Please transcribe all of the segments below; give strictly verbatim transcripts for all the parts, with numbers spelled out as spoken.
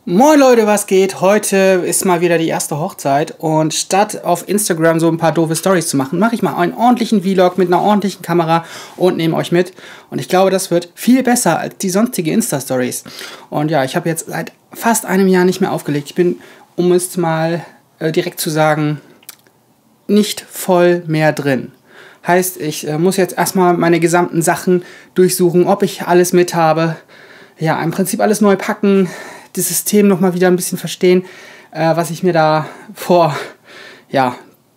Moin Leute, was geht? Heute ist mal wieder die erste Hochzeit und statt auf Instagram so ein paar doofe Stories zu machen, mache ich mal einen ordentlichen Vlog mit einer ordentlichen Kamera und nehme euch mit. Und ich glaube, das wird viel besser als die sonstige Insta-Stories. Und ja, ich habe jetzt seit fast einem Jahr nicht mehr aufgelegt. Ich bin, um es mal äh, direkt zu sagen, nicht voll mehr drin. Heißt, ich äh, muss jetzt erstmal meine gesamten Sachen durchsuchen, ob ich alles mit habe. Ja, im Prinzip alles neu packen, das System nochmal wieder ein bisschen verstehen, äh, was ich mir da vor, ja,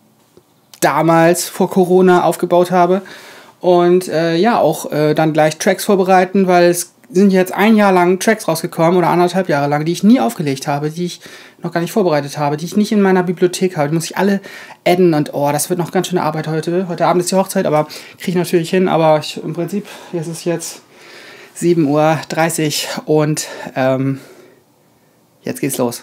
damals vor Corona aufgebaut habe. Und äh, ja, auch äh, dann gleich Tracks vorbereiten, weil es sind jetzt ein Jahr lang Tracks rausgekommen oder anderthalb Jahre lang, die ich nie aufgelegt habe, die ich noch gar nicht vorbereitet habe, die ich nicht in meiner Bibliothek habe. Die muss ich alle adden und oh, das wird noch ganz schöne Arbeit heute. Heute Abend ist die Hochzeit, aber kriege ich natürlich hin. Aber ich, im Prinzip ist es jetzt sieben Uhr dreißig und ähm, jetzt geht's los.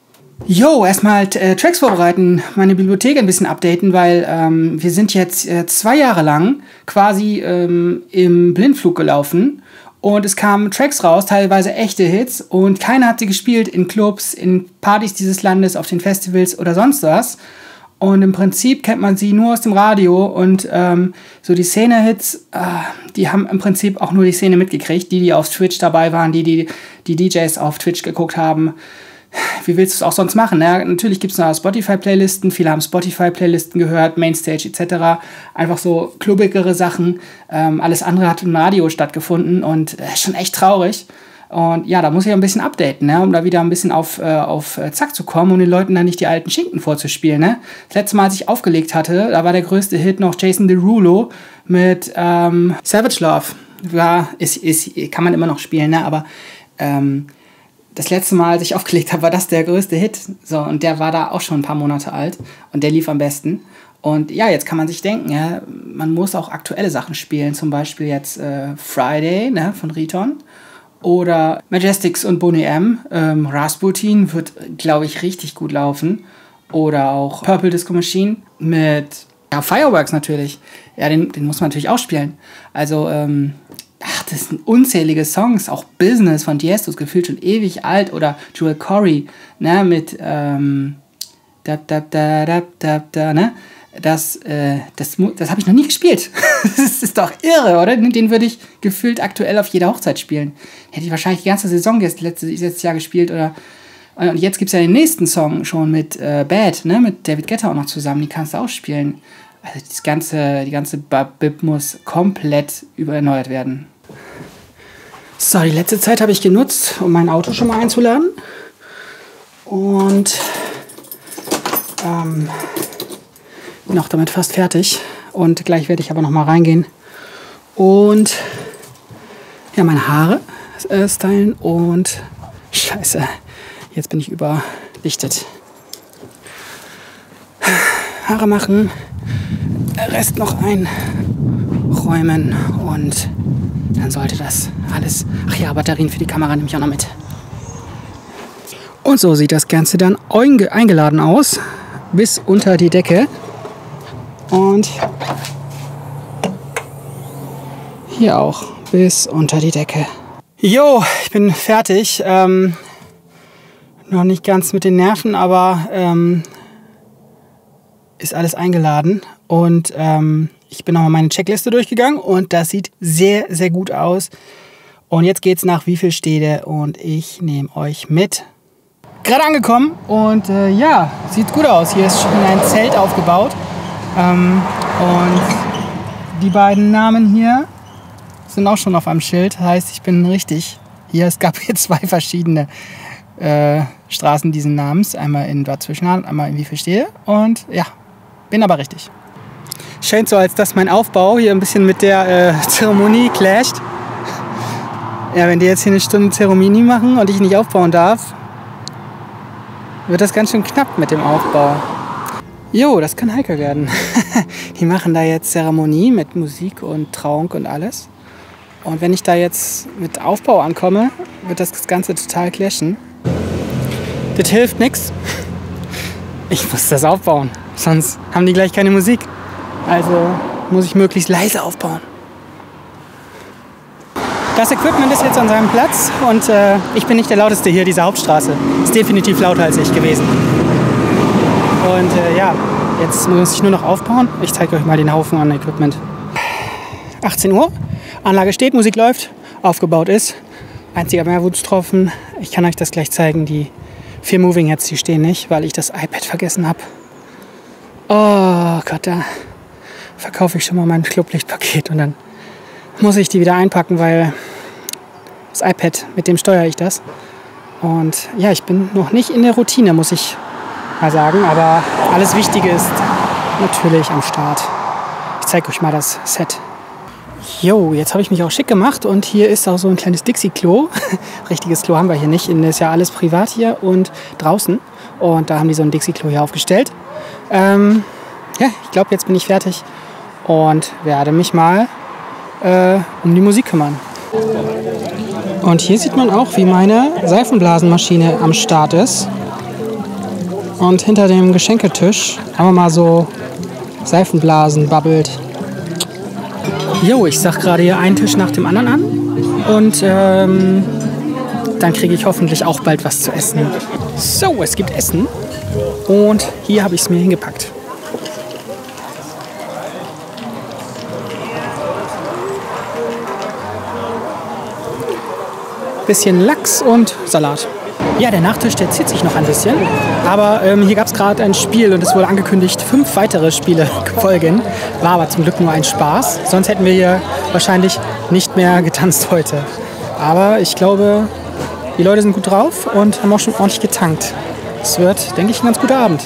Jo, erstmal äh, Tracks vorbereiten, meine Bibliothek ein bisschen updaten, weil ähm, wir sind jetzt äh, zwei Jahre lang quasi ähm, im Blindflug gelaufen und es kamen Tracks raus, teilweise echte Hits und keiner hat sie gespielt in Clubs, in Partys dieses Landes, auf den Festivals oder sonst was. Und im Prinzip kennt man sie nur aus dem Radio und ähm, so die Szene-Hits, äh, die haben im Prinzip auch nur die Szene mitgekriegt, die, die auf Twitch dabei waren, die, die die D Js auf Twitch geguckt haben. Wie willst du es auch sonst machen? Ne? Natürlich gibt es noch Spotify-Playlisten, viele haben Spotify-Playlisten gehört, Mainstage et cetera. Einfach so klubbigere Sachen. Ähm, alles andere hat im Radio stattgefunden und äh, schon echt traurig. Und ja, da muss ich ein bisschen updaten, ne, um da wieder ein bisschen auf, äh, auf äh, Zack zu kommen, um den Leuten dann nicht die alten Schinken vorzuspielen. Ne? Das letzte Mal, als ich aufgelegt hatte, da war der größte Hit noch Jason Derulo mit ähm, Savage Love. Ja, ist, ist, kann man immer noch spielen, ne? Aber ähm, das letzte Mal, als ich aufgelegt habe, war das der größte Hit. So, und der war da auch schon ein paar Monate alt und der lief am besten. Und ja, jetzt kann man sich denken, ja, man muss auch aktuelle Sachen spielen, zum Beispiel jetzt äh, Friday, ne, von Riton. Oder Majestics und Boney M. Ähm, Rasputin wird, glaube ich, richtig gut laufen. Oder auch Purple Disco Machine mit ja, Fireworks natürlich. Ja, den, den muss man natürlich auch spielen. Also, ähm, ach, das sind unzählige Songs. Auch Business von Tiesto ist gefühlt schon ewig alt. Oder Joel Corey, ne, mit ähm, da, da, da, da, da, da, ne? Das, äh, das, das habe ich noch nie gespielt. Das ist doch irre, oder? Den würde ich gefühlt aktuell auf jeder Hochzeit spielen. Hätte ich wahrscheinlich die ganze Saison jetzt letztes, letztes Jahr gespielt. Oder und jetzt gibt es ja den nächsten Song schon mit äh, Bad, ne? Mit David Guetta auch noch zusammen. Die kannst du auch spielen. Also das ganze, die ganze Bib muss komplett übererneuert werden. So, die letzte Zeit habe ich genutzt, um mein Auto schon mal einzuladen. Und ähm... bin auch damit fast fertig und gleich werde ich aber noch mal reingehen und ja, meine Haare äh, stylen und scheiße, jetzt bin ich überlichtet. Haare machen, Rest noch einräumen und dann sollte das alles, ach ja, Batterien für die Kamera nehme ich auch noch mit. Und so sieht das Ganze dann einge- eingeladen aus, bis unter die Decke. Und hier auch bis unter die Decke. Jo, ich bin fertig. Ähm, noch nicht ganz mit den Nerven, aber ähm, ist alles eingeladen. Und ähm, ich bin nochmal meine Checkliste durchgegangen und das sieht sehr, sehr gut aus. Und jetzt geht's nach Wievielstede und ich nehme euch mit. Gerade angekommen und äh, ja, sieht gut aus. Hier ist schon ein Zelt aufgebaut. Ähm, und die beiden Namen hier sind auch schon auf einem Schild. Heißt, ich bin richtig. Hier, es gab hier zwei verschiedene äh, Straßen diesen Namens. Einmal in Bad Zwischenahn, einmal in Wievielstede. Und ja, bin aber richtig. Scheint so, als dass mein Aufbau hier ein bisschen mit der äh, Zeremonie clasht. Ja, wenn die jetzt hier eine Stunde Zeremonie machen und ich nicht aufbauen darf, wird das ganz schön knapp mit dem Aufbau. Jo, das kann heikel werden. Die machen da jetzt Zeremonie mit Musik und Trauung und alles. Und wenn ich da jetzt mit Aufbau ankomme, wird das Ganze total clashen. Das hilft nichts. Ich muss das aufbauen, sonst haben die gleich keine Musik. Also muss ich möglichst leise aufbauen. Das Equipment ist jetzt an seinem Platz und äh, ich bin nicht der lauteste hier dieser Hauptstraße. Ist definitiv lauter als ich gewesen. Und äh, ja, jetzt muss ich nur noch aufbauen. Ich zeige euch mal den Haufen an Equipment. achtzehn Uhr, Anlage steht, Musik läuft, aufgebaut ist. Einziger Wermutstropfen, ich kann euch das gleich zeigen, die vier Moving Heads, die stehen nicht, weil ich das iPad vergessen habe. Oh Gott, da verkaufe ich schon mal mein Clublichtpaket und dann muss ich die wieder einpacken, weil das iPad, mit dem steuere ich das. Und ja, ich bin noch nicht in der Routine, muss ich mal sagen, aber alles Wichtige ist natürlich am Start. Ich zeige euch mal das Set. Jo, jetzt habe ich mich auch schick gemacht und hier ist auch so ein kleines Dixie-Klo. Richtiges Klo haben wir hier nicht, ist ja alles privat hier und draußen. Und da haben die so ein Dixie-Klo hier aufgestellt. Ähm, ja, ich glaube, jetzt bin ich fertig und werde mich mal äh, um die Musik kümmern. Und hier sieht man auch, wie meine Seifenblasenmaschine am Start ist. Und hinter dem Geschenketisch haben wir mal so Seifenblasen babbelt. Jo, ich sag gerade hier einen Tisch nach dem anderen an und ähm, dann kriege ich hoffentlich auch bald was zu essen. So, es gibt Essen und hier habe ich es mir hingepackt. Bisschen Lachs und Salat. Ja, der Nachtisch, der zieht sich noch ein bisschen, aber ähm, hier gab es gerade ein Spiel und es wurde angekündigt, fünf weitere Spiele folgen. War aber zum Glück nur ein Spaß, sonst hätten wir hier wahrscheinlich nicht mehr getanzt heute. Aber ich glaube, die Leute sind gut drauf und haben auch schon ordentlich getankt. Es wird, denke ich, ein ganz guter Abend.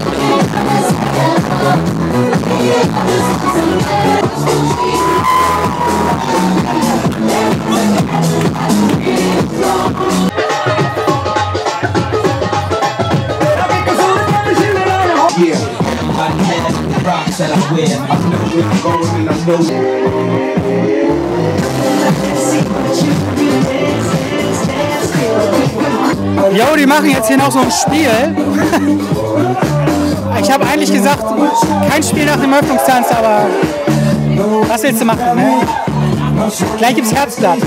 Jo, die machen jetzt hier noch so ein Spiel. Ich habe eigentlich gesagt, kein Spiel nach dem Öffnungstanz, aber was willst du machen? Ne? Gleich gibt's Herzblatt.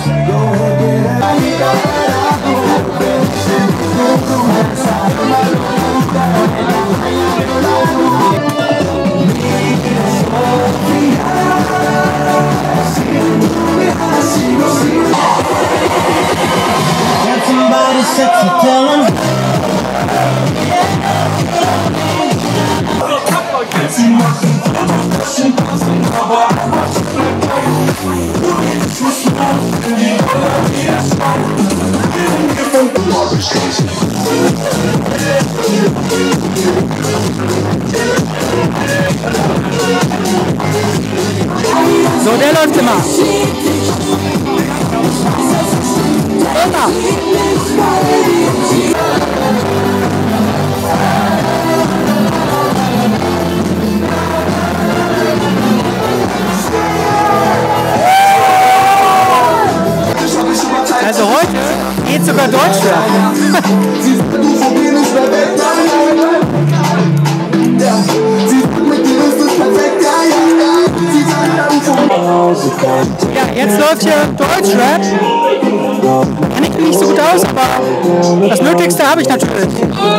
So, der läuft immer. Immer. Also heute geht sogar Deutschrap. Ja, jetzt läuft hier Deutschrap. Kenne ich nicht so gut aus, aber das Nötigste habe ich natürlich.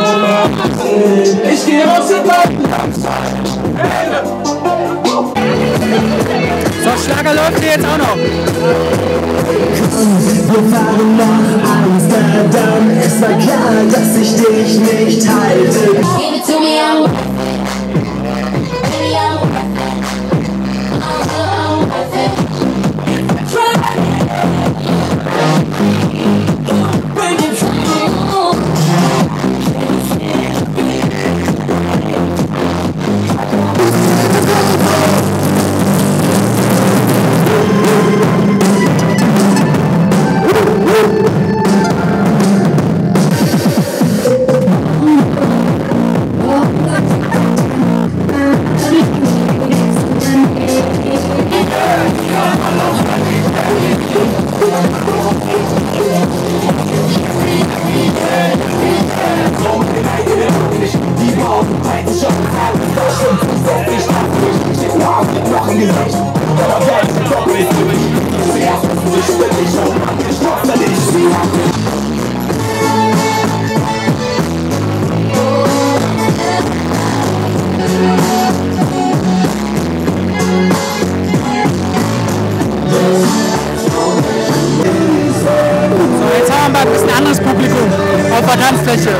Ich gehe aus dem So, Schlager läuft hier jetzt auch noch. Wir fahren nach Amsterdam. Es war klar, dass ich dich nicht halte. Give it to me, I'm auf der Tanzfläche.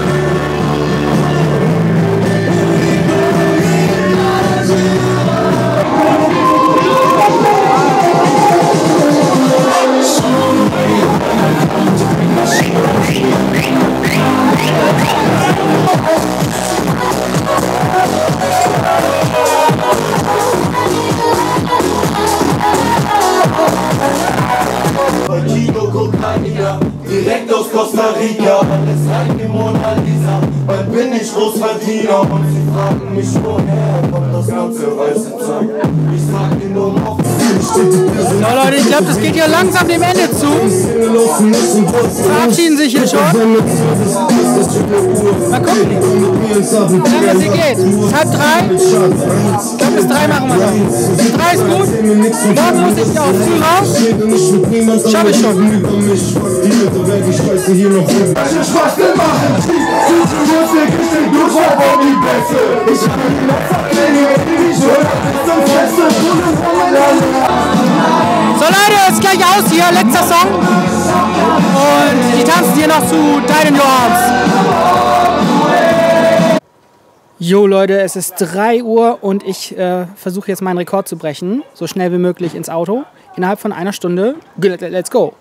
Direkt aus Costa Rica, alles rein wie Mona Lisa. Bald bin ich Großverdiener und sie fragen mich, woher kommt das ganze weiße Zeug. Ich sag ihnen nur noch. So Leute, ich glaube, das geht hier langsam dem Ende zu. Verabschieden sich hier schon. Mal gucken, wie lange es hier geht. Es ist halb drei. Ich glaube, bis drei machen wir noch. Bis drei ist gut. Morgen muss ich auch früh raus. Schaffe ich schon. So Leute, es ist gleich aus hier, letzter Song. Und die tanzen hier noch zu Died in Your Arms. Jo Leute, es ist drei Uhr und ich äh, versuche jetzt meinen Rekord zu brechen. So schnell wie möglich ins Auto. Innerhalb von einer Stunde. Let's go.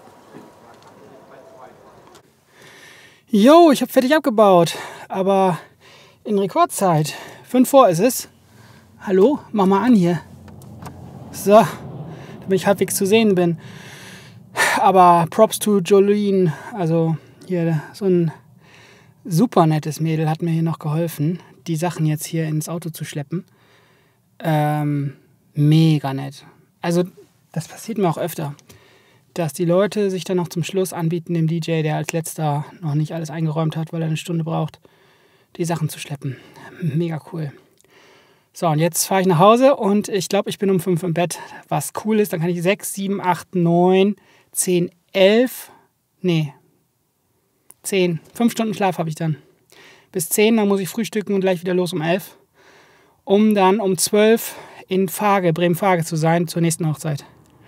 Jo, ich habe fertig abgebaut. Aber in Rekordzeit. Fünf vor ist es. Hallo, mach mal an hier. So, damit ich halbwegs zu sehen bin. Aber Props to Jolene, also hier so ein super nettes Mädel hat mir hier noch geholfen, die Sachen jetzt hier ins Auto zu schleppen. Ähm, mega nett. Also das passiert mir auch öfter, dass die Leute sich dann noch zum Schluss anbieten, dem D J, der als letzter noch nicht alles eingeräumt hat, weil er eine Stunde braucht, die Sachen zu schleppen. Mega cool. So, und jetzt fahre ich nach Hause und ich glaube, ich bin um fünf im Bett, was cool ist. Dann kann ich sechs, sieben, acht, neun, zehn, elf, nee, zehn, fünf Stunden Schlaf habe ich dann. Bis zehn, dann muss ich frühstücken und gleich wieder los um elf, um dann um zwölf in Farge, Bremen-Farge zu sein, zur nächsten Hochzeit.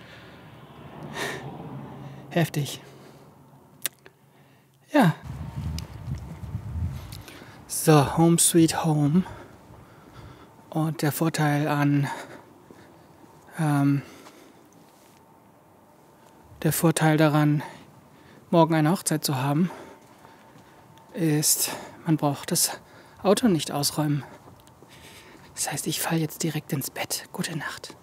Heftig. Ja. So, Home Sweet Home. Und der Vorteil an ähm, der Vorteil daran, morgen eine Hochzeit zu haben, ist, man braucht das Auto nicht ausräumen. Das heißt, ich falle jetzt direkt ins Bett. Gute Nacht.